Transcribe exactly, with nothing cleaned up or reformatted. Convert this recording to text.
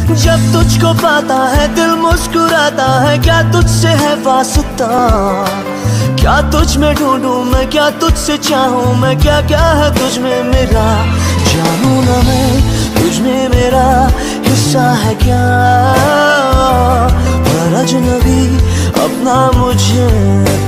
जब तुझको पाता है दिल मुस्कुराता है, क्या तुझसे है वास्ता, क्या तुझ में ढूंढूं मैं, क्या तुझसे चाहूं मैं, क्या क्या है तुझ में मेरा, जानूं ना मैं तुझ में मेरा हिस्सा है क्या, पर अजनबी अपना मुझे